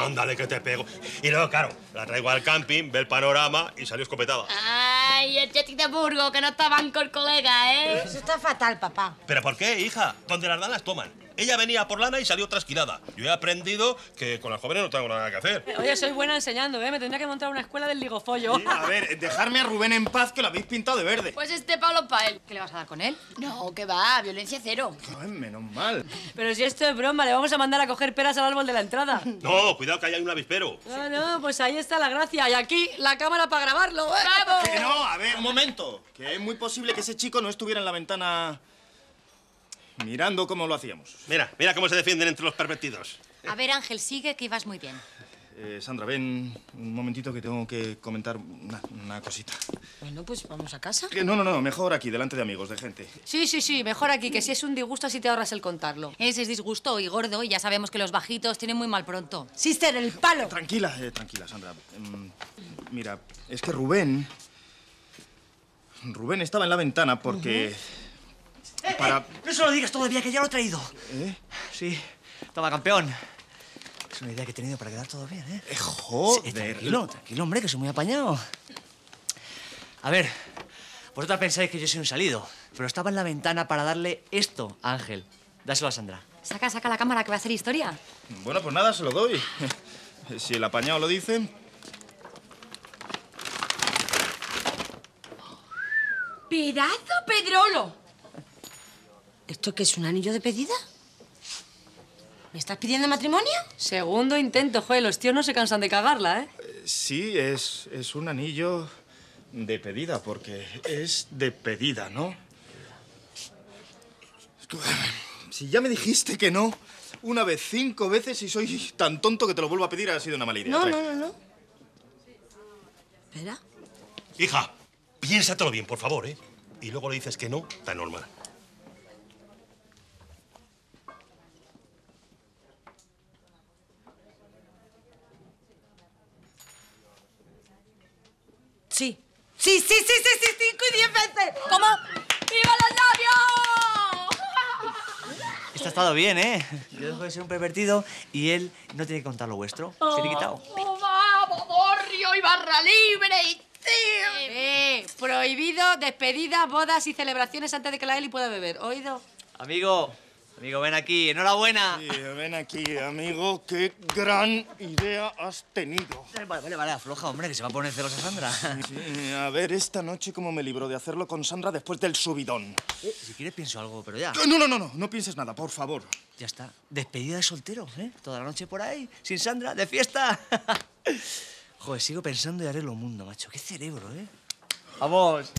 Ándale, que te pego. Y luego, claro, la traigo al camping, ve el panorama y salió escopetada. Ay, el Cheti de Burgos, que no estaban con el colega, ¿eh? Eso está fatal, papá. ¿Pero por qué, hija? Donde las dan las toman. Ella venía por lana y salió trasquilada. Yo he aprendido que con las jóvenes no tengo nada que hacer. Oye, soy buena enseñando, ¿eh? Me tendría que montar una escuela del ligofollo. Sí, a ver, dejarme a Rubén en paz, que lo habéis pintado de verde. Pues este Pablo pa' él. ¿Qué le vas a dar con él? No, que va, violencia cero. Ay, menos mal. Pero si esto es broma, le vamos a mandar a coger peras al árbol de la entrada. No, cuidado que ahí hay un avispero. No, pues ahí está la gracia. Y aquí la cámara para grabarlo, ¿eh? ¡Bravo! Que no, a ver, un momento. Que es muy posible que ese chico no estuviera en la ventana mirando cómo lo hacíamos. Mira, mira cómo se defienden entre los pervertidos. A ver, Ángel, sigue, que ibas muy bien. Sandra, ven un momentito que tengo que comentar una cosita. Bueno, pues vamos a casa. No, mejor aquí, delante de amigos, de gente. Sí, mejor aquí, que si es un disgusto así te ahorras el contarlo. Ese es disgusto y gordo, y ya sabemos que los bajitos tienen muy mal pronto. Sister, el palo. Tranquila, Sandra. Mira, es que Rubén estaba en la ventana porque... No se lo digas todavía, que ya lo he traído. ¿Eh? Sí, toma, campeón. Es una idea que he tenido para quedar todo bien, ¿eh? Joder. Sí, tranquilo, hombre, que soy muy apañado. A ver, vosotras pensáis que yo soy un salido, pero estaba en la ventana para darle esto a Ángel. Dáselo a Sandra. Saca la cámara, que va a hacer historia. Bueno, pues nada, se lo doy. Si el apañado lo dice... ¡Pedazo Pedrolo! ¿Esto qué es, un anillo de pedida? ¿Me estás pidiendo matrimonio? Segundo intento, joder, los tíos no se cansan de cagarla, ¿eh? Sí, es un anillo de pedida, porque es de pedida, ¿no? Si ya me dijiste que no, una vez, 5 veces, y soy tan tonto que te lo vuelvo a pedir, ha sido una mala idea. No. Espera. Hija, piénsatelo bien, por favor, ¿eh? Y luego le dices que no, tan normal. Sí, 5 y 10 veces. ¿Cómo? ¡Viva los novios! Esto ha estado bien, ¿eh? Yo dejo de ser un pervertido y él no tiene que contar lo vuestro. Se le he quitado. ¡Vamos, Borrio y barra libre! Prohibido despedidas, bodas y celebraciones antes de que la Eli pueda beber. ¿Oído? Amigo, ven aquí. Enhorabuena. Sí, ven aquí, amigo. Qué gran idea has tenido. Vale, afloja, hombre, que se va a poner celosa Sandra. Sí, a ver, esta noche cómo me libro de hacerlo con Sandra después del subidón. Si quieres pienso algo, pero ya. No pienses nada, por favor. Ya está. Despedida de soltero, ¿eh? Toda la noche por ahí, sin Sandra, de fiesta. Joder, sigo pensando y haré lo mundo, macho. Qué cerebro, ¿eh? ¡Vamos!